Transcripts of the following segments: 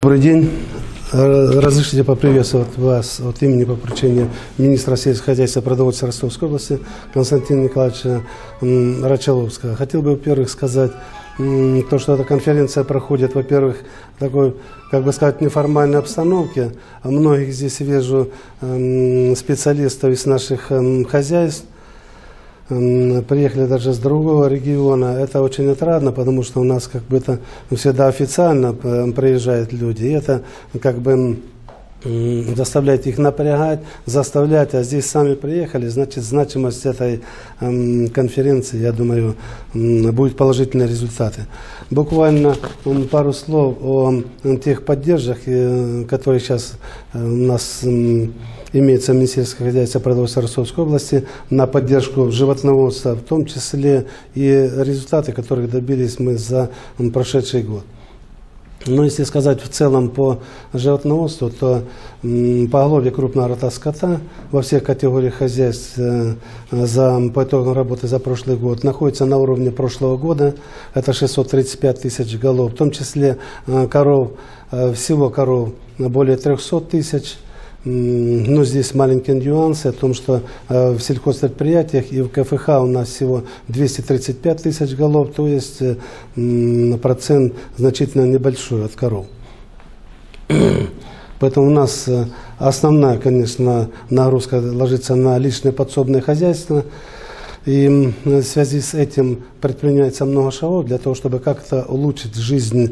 Добрый день. Разрешите поприветствовать вас от имени по поручению министра сельского хозяйства и продовольствия Ростовской области Константина Николаевича Рачаловского. Хотел бы, во-первых, сказать, то, что эта конференция проходит, во-первых, такой, как бы сказать, неформальной обстановке. Многих здесь вижу специалистов из наших хозяйств. Приехали даже с другого региона. Это очень отрадно, потому что у нас как бы это всегда официально приезжают люди. И это как бы заставляет их напрягать, заставлять, а здесь сами приехали, значит, значимость этой конференции, я думаю, будут положительные результаты. Буквально пару слов о тех поддержках, которые сейчас у нас имеется в Министерстве хозяйства и продовольствия Ростовской области на поддержку животноводства, в том числе и результаты, которых добились мы за прошедший год. Но если сказать в целом по животноводству, то поголовье крупного рота скота во всех категориях хозяйств по итогам работы за прошлый год находится на уровне прошлого года. Это 635 тысяч голов, в том числе коров, всего коров более 300 тысяч. Но здесь маленькие нюансы о том, что в сельхозпредприятиях и в КФХ у нас всего 235 тысяч голов, то есть процент значительно небольшой от коров. Поэтому у нас основная, конечно, нагрузка ложится на личное подсобное хозяйство. И в связи с этим предпринимается много шагов для того, чтобы как-то улучшить жизнь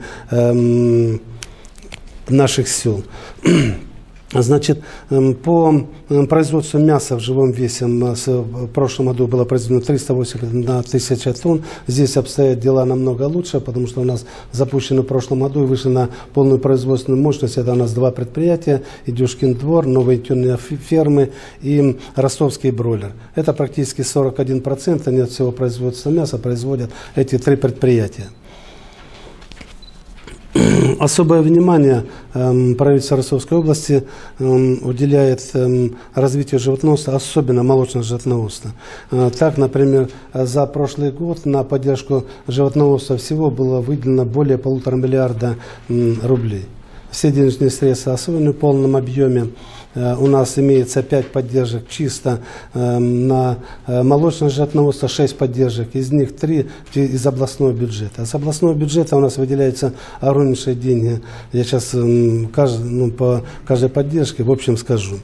наших сел. Значит, по производству мяса в живом весе в прошлом году было произведено 381 тысяча тонн. Здесь обстоят дела намного лучше, потому что у нас запущено в прошлом году и вышли на полную производственную мощность. Это у нас два предприятия: Идюшкин двор, новые тюрные фермы и ростовский бройлер. Это практически 41% нет всего производства мяса производят эти три предприятия. Особое внимание правительство Ростовской области уделяет развитию животноводства, особенно молочного животноводства. Так, например, за прошлый год на поддержку животноводства всего было выделено более 1,5 миллиарда рублей. Все денежные средства освоены в полном объеме. У нас имеется 5 поддержек чисто на молочное животноводство, 6 поддержек, из них 3 из областного бюджета. С областного бюджета у нас выделяются огромнейшие деньги. Я сейчас по каждой поддержке в общем скажу.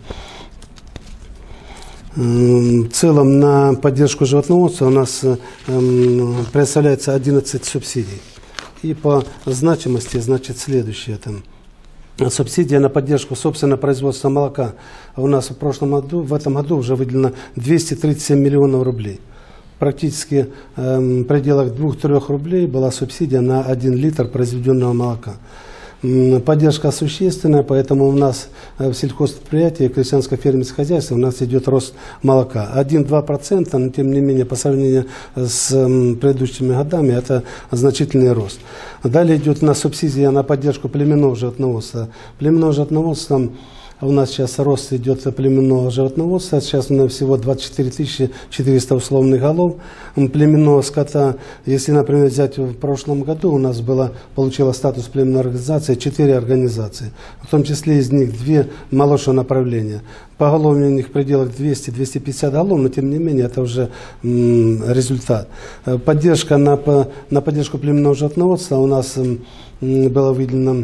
В целом на поддержку животноводства у нас представляется 11 субсидий. И по значимости, значит, следующее там. Субсидия на поддержку собственного производства молока у нас в этом году уже выделено 237 миллионов рублей. Практически в пределах 2-3 рублей была субсидия на 1 литр произведенного молока. Поддержка существенная, поэтому у нас в сельхозпредприятии, крестьянско-фермерских хозяйствах у нас идет рост молока. 1-2%, но тем не менее по сравнению с предыдущими годами это значительный рост. Далее идет у нас субсидия на поддержку племенного животноводства. Племенное животноводство у нас сейчас рост идет племенного животноводства. Сейчас у нас всего 24 400 условных голов племенного скота. Если, например, взять в прошлом году, у нас получила статус племенной организации 4 организации. В том числе из них 2 молочного направления. Поголовье у них в пределах 200-250 голов, но тем не менее это уже результат. Поддержка на поддержку племенного животноводства у нас было выделено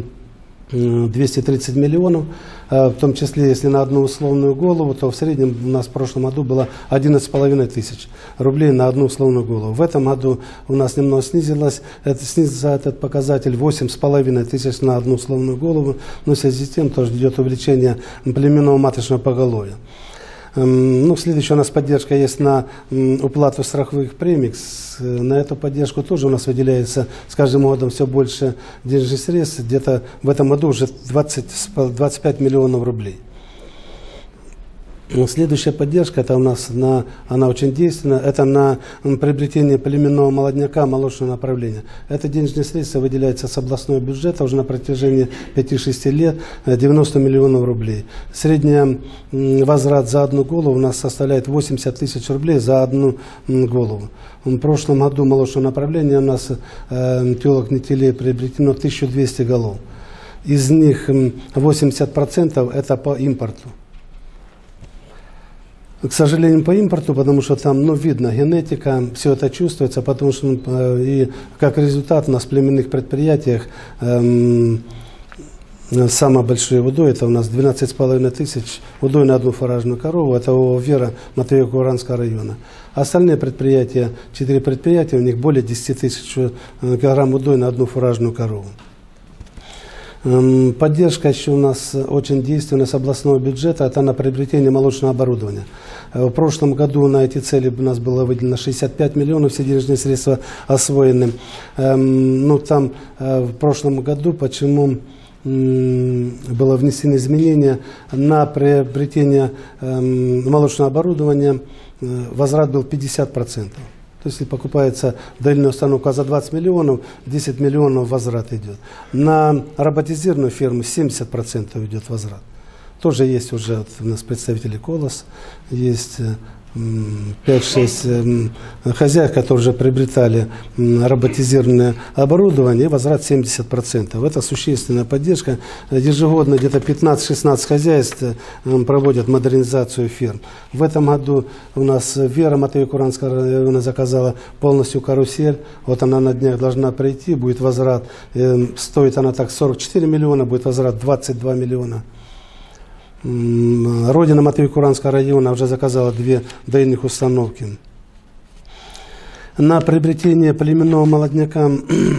230 миллионов, в том числе, если на одну условную голову, то в среднем у нас в прошлом году было 11,5 тысяч рублей на одну условную голову. В этом году у нас немного снизился этот показатель 8,5 тысяч на одну условную голову, но в связи с тем тоже идет увеличение племенного маточного поголовья. Следующая у нас поддержка есть на уплату страховых премий. На эту поддержку тоже у нас выделяется с каждым годом все больше денежных средств. Где-то в этом году уже 25 миллионов рублей. Следующая поддержка, это у нас она очень действенна, это на приобретение племенного молодняка молочного направления. Это денежные средства выделяются с областного бюджета уже на протяжении 5-6 лет 90 миллионов рублей. Средний возврат за одну голову у нас составляет 80 тысяч рублей за одну голову. В прошлом году молочного направления у нас телок нетелей приобретено 1200 голов. из них 80% это по импорту. К сожалению, по импорту, потому что там, видно, генетика, все это чувствуется, потому что и как результат у нас в племенных предприятиях самый большой удой, это у нас 12,5 тысяч удой на одну фуражную корову, это ООО «Вера» Матвеево-Куранского района. Остальные предприятия, 4 предприятия, у них более 10 тысяч килограмм удой на одну фуражную корову. Поддержка еще у нас очень действенная с областного бюджета, это на приобретение молочного оборудования. В прошлом году на эти цели у нас было выделено 65 миллионов, все денежные средства освоены. Там в прошлом году почему было внесено изменение на приобретение молочного оборудования, возврат был 50%. То есть, если покупается доильная установка за 20 миллионов, 10 миллионов возврат идет. На роботизированную ферму 70% идет возврат. Тоже есть уже у нас представители «Колос», есть 5-6 хозяев, которые уже приобретали роботизированное оборудование, возврат 70%. Это существенная поддержка. Ежегодно где-то 15-16 хозяйств проводят модернизацию ферм. В этом году у нас «Вера» Матвеево-Куранского района заказала полностью карусель. Вот она на днях должна прийти, будет возврат, стоит она так 44 миллиона, будет возврат 22 миллиона. Родина Матвеево-Куранского района уже заказала 2 доильных установки. На приобретение племенного молодняка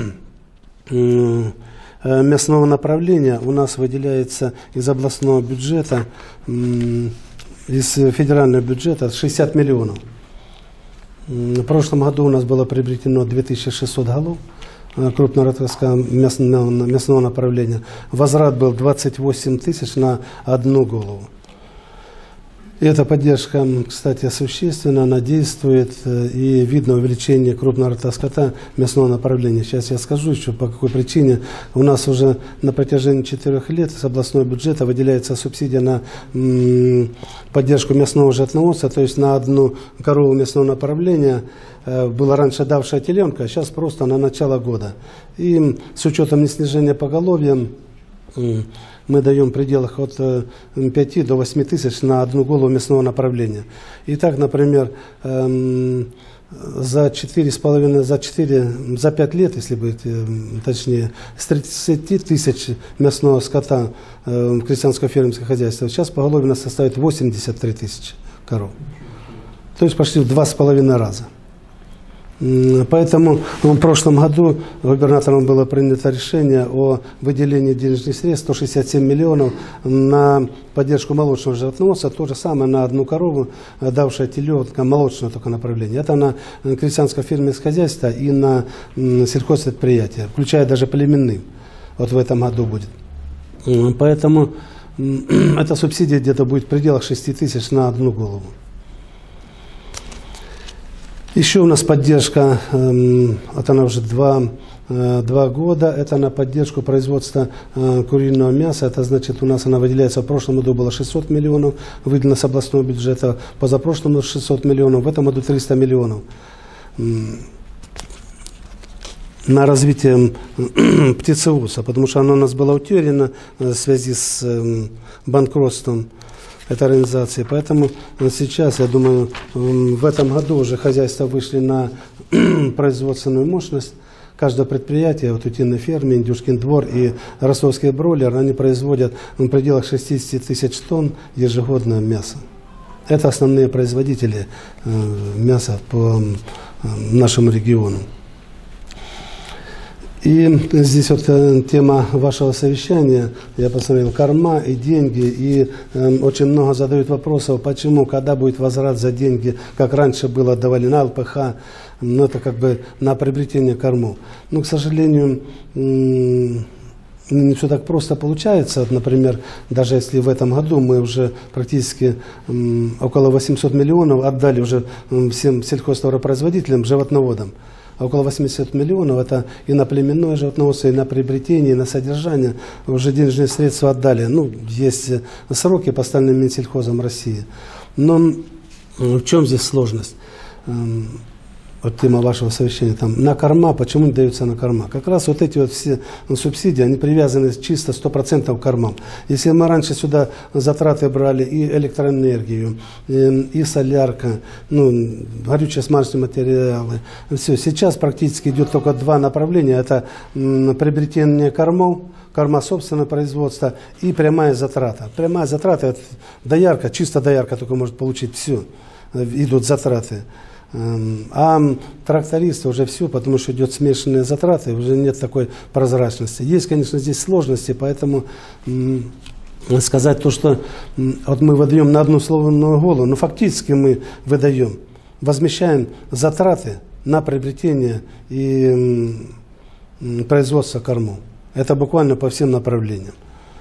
мясного направления у нас выделяется из областного бюджета, из федерального бюджета 60 миллионов. В прошлом году у нас было приобретено 2600 голов крупнораторского мясного направления. Возврат был 28 тысяч на одну голову. И эта поддержка, кстати, существенна, она действует, и видно увеличение крупного скота мясного направления. Сейчас я скажу еще, по какой причине. У нас уже на протяжении 4 лет с областного бюджета выделяется субсидия на поддержку мясного животноводства, то есть на одну корову мясного направления было раньше давшая теленка, а сейчас просто на начало года. И с учетом неснижения поголовья мы даем в пределах от 5 до 8 тысяч на одну голову мясного направления. Итак, например, за 5 лет, если быть точнее, с 30 тысяч мясного скота в крестьянско-фермерское хозяйство, сейчас поголовье у нас составит 83 тысячи коров. То есть почти в 2,5 раза. Поэтому в прошлом году губернатором было принято решение о выделении денежных средств 167 миллионов на поддержку молочного животноводства, то же самое на одну корову, давшая теленка молочного только направления. Это на крестьянско-фермерское хозяйство и на сельхозпредприятия, включая даже племенные. Вот в этом году будет. Поэтому эта субсидия где-то будет в пределах 6 тысяч на одну голову. Еще у нас поддержка, это она уже 2 года, это на поддержку производства куриного мяса. Это значит, у нас она выделяется, в прошлом году было 600 миллионов, выделено с областного бюджета, позапрошлом году 600 миллионов, в этом году 300 миллионов. На развитие птицеводства, потому что оно у нас было утеряно в связи с банкротством этой организации. Поэтому сейчас, я думаю, в этом году уже хозяйства вышли на производственную мощность. Каждое предприятие, вот утиной фермы, Индюшкин двор и ростовский бройлер, они производят в пределах 60 тысяч тонн ежегодно мяса. Это основные производители мяса по нашему региону. И здесь вот тема вашего совещания, я посмотрел, корма и деньги, и очень много задают вопросов, почему, когда будет возврат за деньги, как раньше было, давали на ЛПХ, но это как бы на приобретение кормов. Но, к сожалению, не все так просто получается. Вот, например, даже если в этом году мы уже практически около 800 миллионов отдали уже всем сельхозтоваропроизводителям, животноводам. А около 80 миллионов это и на племенное животноводство, и на приобретение, и на содержание уже денежные средства отдали. Ну, есть сроки по остальным Минсельхозам России. Но в чем здесь сложность? вот тема вашего совещания, там, на корма, почему не даются на корма? Как раз вот эти вот все субсидии, они привязаны чисто 100% к кормам. Если мы раньше сюда затраты брали и электроэнергию, и солярка, ну, горюче-смазочные материалы, все, сейчас практически идет только два направления, это приобретение кормов, корма собственного производства и прямая затрата. Прямая затрата, это доярка, чисто доярка только может получить все, идут затраты. А трактористы уже все, потому что идет смешанные затраты, уже нет такой прозрачности. Есть, конечно, здесь сложности, поэтому сказать то, что вот мы выдаем на одну сломанную голову, но фактически мы выдаем, возмещаем затраты на приобретение и производство кормов. Это буквально по всем направлениям.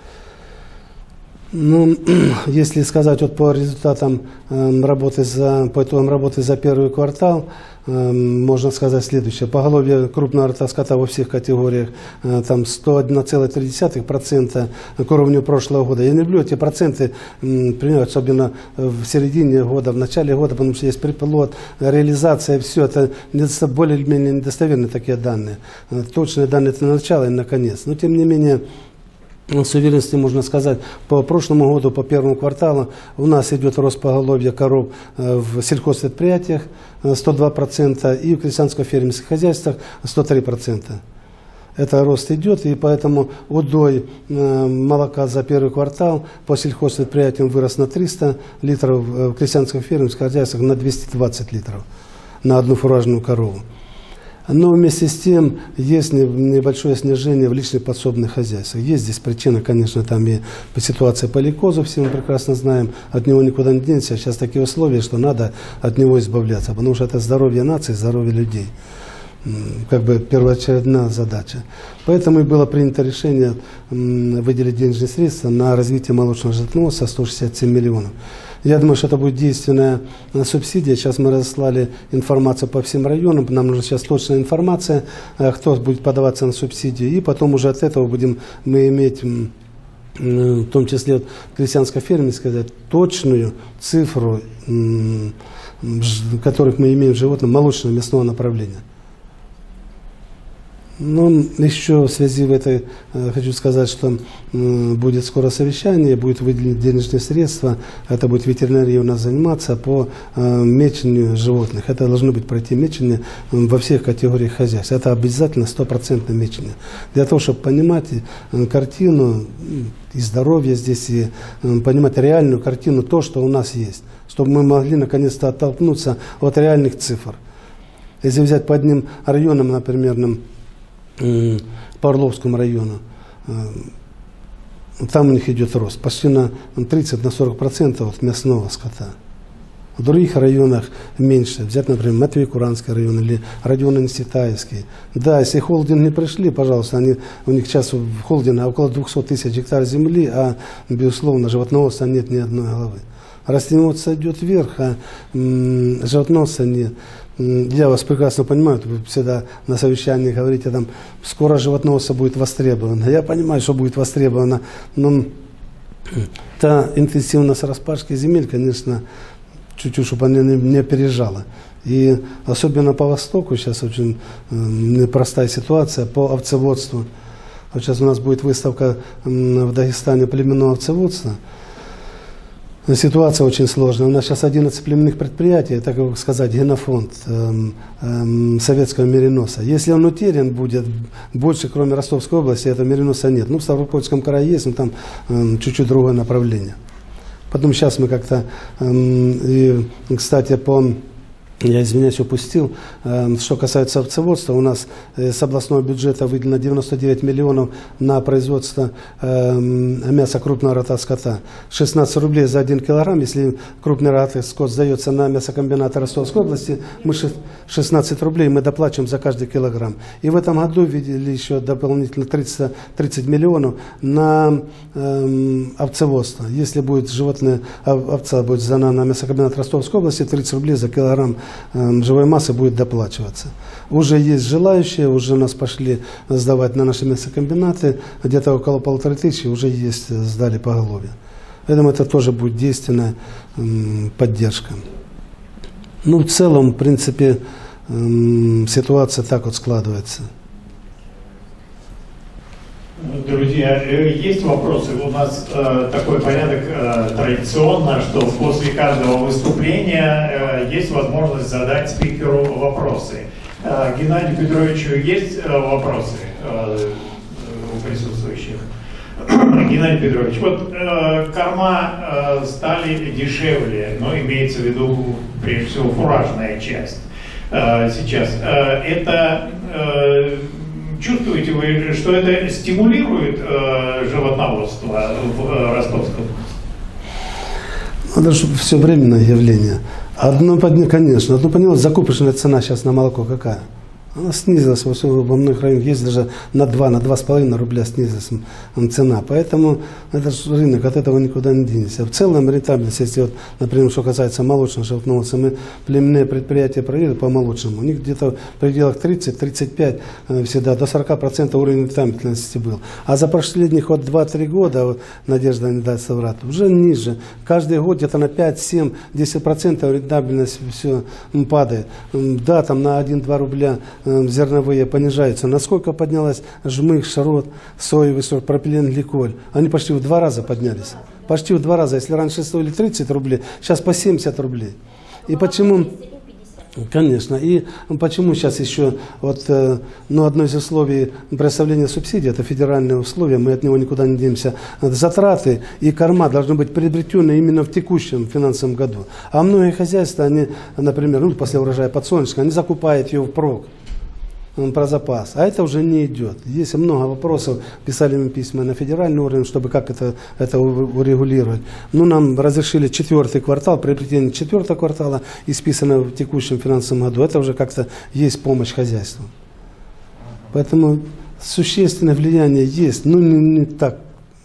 Ну, если сказать вот по результатам работы по итогам работы за первый квартал, можно сказать следующее. Поголовье крупного рогатого скота во всех категориях там 101,3% к уровню прошлого года. Я не люблю эти проценты принимать, особенно в середине года, в начале года, потому что есть приплод, реализация, все это более-менее недостоверные такие данные. Точные данные это на начало и на конец. Но тем не менее, с уверенностью можно сказать, по прошлому году, по первому кварталу у нас идет рост поголовья коров в сельхозпредприятиях 102% и в крестьянско-фермерских хозяйствах 103%. Это рост идет, и поэтому удой молока за первый квартал по сельхозпредприятиям вырос на 300 литров, в крестьянско-фермерских хозяйствах на 220 литров на одну фуражную корову. Но вместе с тем есть небольшое снижение в личных подсобных хозяйствах. Есть здесь причина, конечно, там и по ситуации по лейкозу, все мы прекрасно знаем, от него никуда не денешься. Сейчас такие условия, что надо от него избавляться, потому что это здоровье нации, здоровье людей. Как бы первоочередная задача. Поэтому и было принято решение выделить денежные средства на развитие молочного животноводства 167 миллионов. Я думаю, что это будет действенная субсидия. Сейчас мы разослали информацию по всем районам. Нам нужна сейчас точная информация, кто будет подаваться на субсидию. И потом уже от этого будем мы иметь, в том числе крестьянско-фермерской, сказать, точную цифру, которых мы имеем в животном молочного мясного направления. Ну, еще в связи в этой хочу сказать, что будет скоро совещание, будет выделены денежные средства, это будет ветеринария у нас заниматься по мечению животных. Это должно быть пройти мечение во всех категориях хозяйств. Это обязательно 100% мечение. Для того, чтобы понимать картину и здоровье здесь, и понимать реальную картину, то, что у нас есть, чтобы мы могли наконец-то оттолкнуться от реальных цифр. Если взять по одним районам, например, по Орловскому району, там у них идет рост почти на 30-40% от мясного скота. В других районах меньше. Взять, например, Матвей-Куранский район или Родионо-Инститаевский. Да, если холдинг не пришли, пожалуйста, у них сейчас в холдинге около 200 тысяч гектаров земли, а, безусловно, животноводства нет ни одной головы. Растениеводство идет вверх, а животноводства нет. Я вас прекрасно понимаю, вы всегда на совещании говорите, там, скоро животноводство будет востребовано. Я понимаю, что будет востребовано, но та интенсивность распашки земель, конечно, чуть-чуть, чтобы она не опережала. И особенно по Востоку сейчас очень непростая ситуация по овцеводству. Вот сейчас у нас будет выставка в Дагестане племенного овцеводства. Ситуация очень сложная. У нас сейчас 11 племенных предприятий, это, как сказать, генофонд советского мериноса. Если он утерян будет, больше, кроме Ростовской области, этого мериноса нет. Ну, в Ставропольском крае есть, но там чуть-чуть другое направление. Потом сейчас мы как-то, кстати, я, извиняюсь, упустил. Что касается овцеводства, у нас с областного бюджета выделено 99 миллионов на производство мяса крупного рогатого скота. 16 рублей за 1 килограмм. Если крупный рогатый скот сдается на мясокомбинаты Ростовской области, мы 16 рублей мы доплачиваем за каждый килограмм. И в этом году видели еще дополнительно 30 миллионов на овцеводство. Если будет животное, овца будет сдана на мясокомбинат Ростовской области, 30 рублей за килограмм живой массы будет доплачиваться. Уже есть желающие, уже нас пошли сдавать на наши мясокомбинаты, где-то около 1500 уже есть, сдали поголовье. Поэтому это тоже будет действенная поддержка. Ну, в целом, в принципе, ситуация так вот складывается. Друзья, есть вопросы? У нас такой порядок традиционно, что после каждого выступления есть возможность задать спикеру вопросы. Геннадию Петровичу есть вопросы у присутствующих? Геннадий Петрович, вот корма стали дешевле, но имеется в виду прежде всего фуражная часть сейчас. Это чувствуете вы, что это стимулирует животноводство в Ростовской области? Это же все временное явление. Конечно, одно понятно, закупочная цена сейчас на молоко какая? Она снизилась во многих районах, есть даже на 2,5 рубля снизилась цена. Поэтому это же рынок, от этого никуда не денется. В целом рентабельность, если вот, например, что касается молочного животноводства, мы племенные предприятия проверили по молочному, у них где-то в пределах 30-35 всегда, до 40% уровень рентабельности был. А за последних вот 2-3 года, вот, Надежда не даст соврать, уже ниже. Каждый год где-то на 5, 7, 10% рентабельность все падает. Да, там на 1-2 рубля зерновые понижаются. Насколько поднялась жмых, шарот, соевый сорт, пропиленгликоль? Они почти в 2 раза поднялись. Почти в 2 раза. Если раньше стоили 30 рублей, сейчас по 70 рублей. И почему? Конечно. И почему сейчас еще вот, одно из условий представления субсидий, это федеральные условия, мы от него никуда не денемся. Затраты и корма должны быть приобретены именно в текущем финансовом году. А многие хозяйства, они, например, после урожая подсолнечника, они закупают ее впрок. Про запас, а это уже не идет. Есть много вопросов, писали мы письма на федеральный уровень, чтобы как это урегулировать. Нам разрешили 4-й квартал, приобретение 4-го квартала, исписано в текущем финансовом году. Это уже как-то есть помощь хозяйству. Поэтому существенное влияние есть, не так,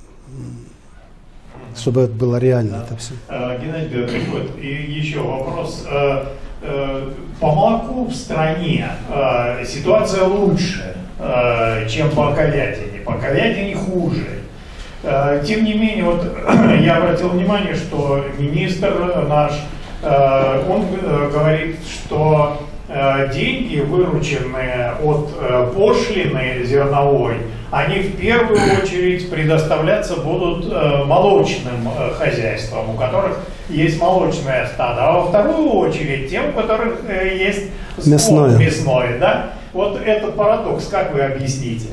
чтобы это было реально. Это все. Геннадий Петрович, вот и еще вопрос. По молоку в стране ситуация лучше, чем по говядине. По говядине хуже. Тем не менее, вот я обратил внимание, что министр наш, он говорит, что деньги, вырученные от пошлины зерновой, они в первую очередь предоставляться будут молочным хозяйствам, у которых есть молочное стадо, а во вторую очередь тем, у которых есть мясное, да? Вот этот парадокс, как вы объясните?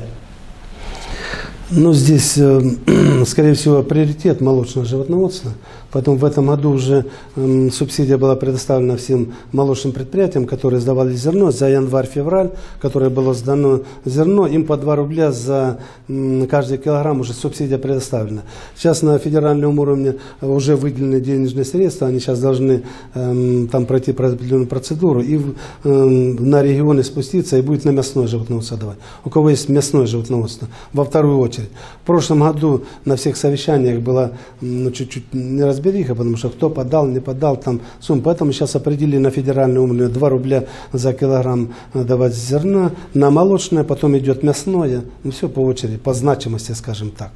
Здесь, скорее всего, приоритет молочного животноводства. Поэтому в этом году уже субсидия была предоставлена всем молочным предприятиям, которые сдавали зерно за январь-февраль, которое было сдано зерно, им по 2 рубля за каждый килограмм уже субсидия предоставлена. Сейчас на федеральном уровне уже выделены денежные средства, они сейчас должны там пройти определенную процедуру и на регионы спуститься и будет на мясное животноводство давать. У кого есть мясное животноводство, во вторую очередь. В прошлом году на всех совещаниях была чуть-чуть неразбериха, потому что кто подал, не подал там сумму. Поэтому сейчас определили на федеральный уровень 2 рубля за килограмм давать зерна, на молочное, потом идет мясное. Все по очереди, по значимости, скажем так.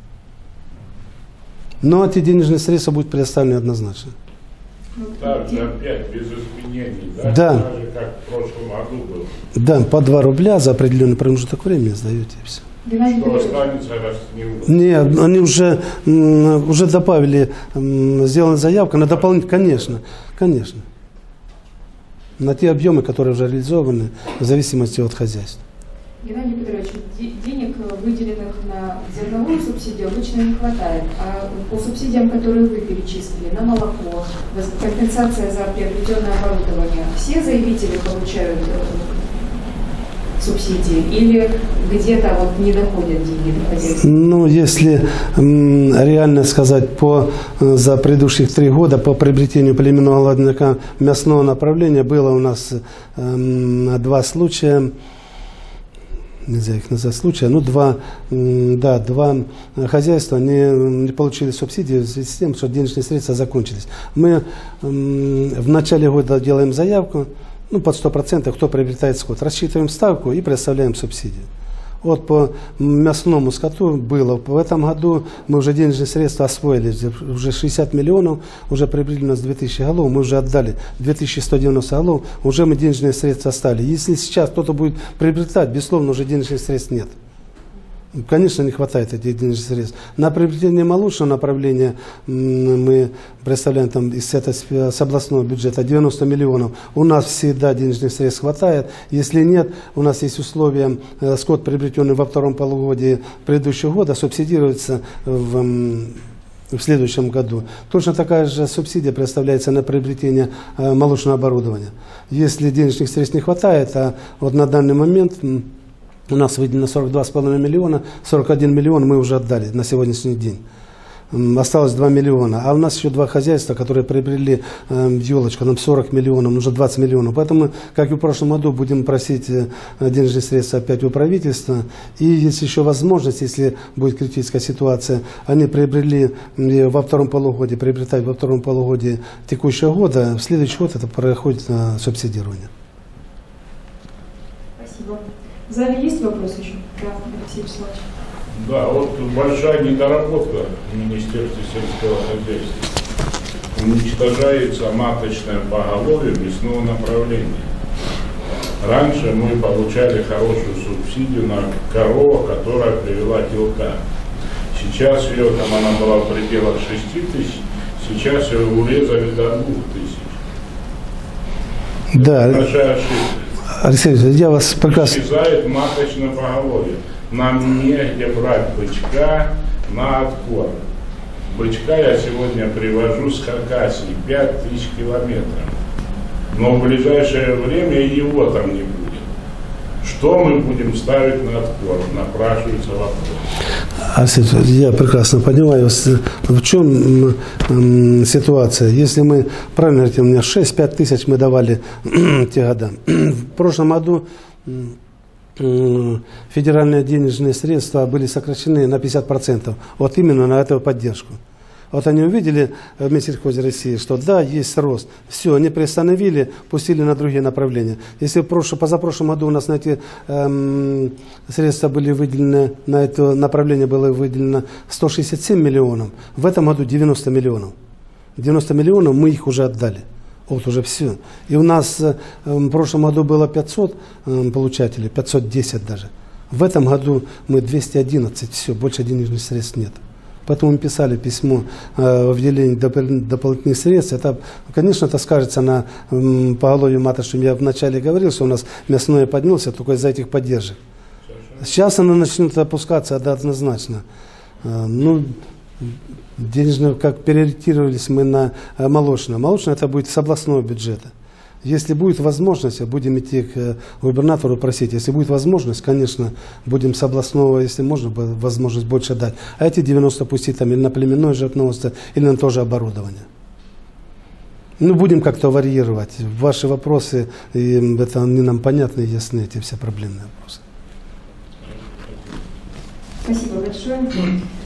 Но эти денежные средства будут предоставлены однозначно. Также опять без изменений, да? Да. Так же, как в прошлом году было. Да, по 2 рубля за определенный промежуток времени сдаете и все. Что останется, раз не будет? Нет, они уже добавили, сделана заявка на дополнительно, конечно. На те объемы, которые уже реализованы в зависимости от хозяйства. Геннадий Петрович, денег, выделенных на зерновую субсидию, обычно не хватает. А по субсидиям, которые вы перечислили, на молоко, компенсация за приобретенное оборудование, все заявители получают субсидии или где-то вот не доходят деньги до хозяйства? Если реально сказать, за предыдущих 3 года по приобретению племенного молодняка мясного направления было у нас 2 случая, нельзя их назвать случая, 2 хозяйства не получили субсидии в связи с тем, что денежные средства закончились. Мы в начале года делаем заявку, под 100%, кто приобретает скот. Рассчитываем ставку и предоставляем субсидию. Вот по мясному скоту было. В этом году мы уже денежные средства освоили. Уже 60 миллионов, уже приобрели у нас 2000 голов, мы уже отдали 2190 голов, уже мы денежные средства оставили. Если сейчас кто-то будет приобретать, безусловно, уже денежных средств нет. Конечно, не хватает этих денежных средств. На приобретение молочного направления мы представляем там с областного бюджета 90 миллионов. У нас всегда денежных средств хватает. Если нет, у нас есть условия, скот, приобретенный во втором полугодии предыдущего года, субсидируется в следующем году. Точно такая же субсидия представляется на приобретение молочного оборудования. Если денежных средств не хватает, а вот на данный момент у нас выделено 42,5 миллиона, 41 миллион мы уже отдали на сегодняшний день. Осталось 2 миллиона. А у нас еще два хозяйства, которые приобрели елочку, нам 40 миллионов, уже 20 миллионов. Поэтому, как и в прошлом году, будем просить денежные средства опять у правительства. И есть еще возможность, если будет критическая ситуация, они приобрели во втором полугодии, приобретают во втором полугодии текущего года, в следующий год это проходит субсидирование. Спасибо. В зале есть вопросы еще? Да, Алексей Вячеславович. Да, вот большая недоработка в Министерстве сельского хозяйства. Уничтожается маточное поголовье мясного направления. Раньше мы получали хорошую субсидию на корову, которая привела телка. Сейчас ее, там она была в пределах 6 тысяч, сейчас ее урезали до 2 тысяч. Да. Большая ошибка. Алексей, я вас прекрасно... Исчезает маточное поголовье. Нам негде брать бычка на откорм. Бычка я сегодня привожу с Хакасии 5000 километров. Но в ближайшее время его там не будет. Что мы будем ставить на откорм? Напрашивается вопрос. Алексей, я прекрасно понимаю, в чем ситуация. Если мы, правильно говорите, у меня 6-5 тысяч мы давали те года. В прошлом году федеральные денежные средства были сокращены на 50%. Вот именно на эту поддержку. Вот они увидели в Минсельхозе России, что да, есть рост. Все, они приостановили, пустили на другие направления. Если позапрошлом году у нас на эти средства были выделены, на это направление было выделено 167 миллионов, в этом году 90 миллионов. 90 миллионов мы их уже отдали. Вот уже все. И у нас в прошлом году было 500 получателей, 510 даже. В этом году мы 211, все, больше денежных средств нет. Поэтому мы писали письмо о выделении дополнительных средств. Это, конечно, это скажется на поголовью маточном. Я вначале говорил, что у нас мясное поднялся только из-за этих поддержек. Сейчас оно начнет опускаться, это однозначно. Ну, денежно, как переориентировались мы на молочное. Молочное это будет с областного бюджета. Если будет возможность, будем идти к губернатору просить. Если будет возможность, конечно, будем с областного, если можно, возможность больше дать. А эти 90 пустить там или на племенное животноводство, или на то же оборудование. Ну, будем как-то варьировать. Ваши вопросы, и это не нам понятны, ясны эти все проблемные вопросы. Спасибо большое.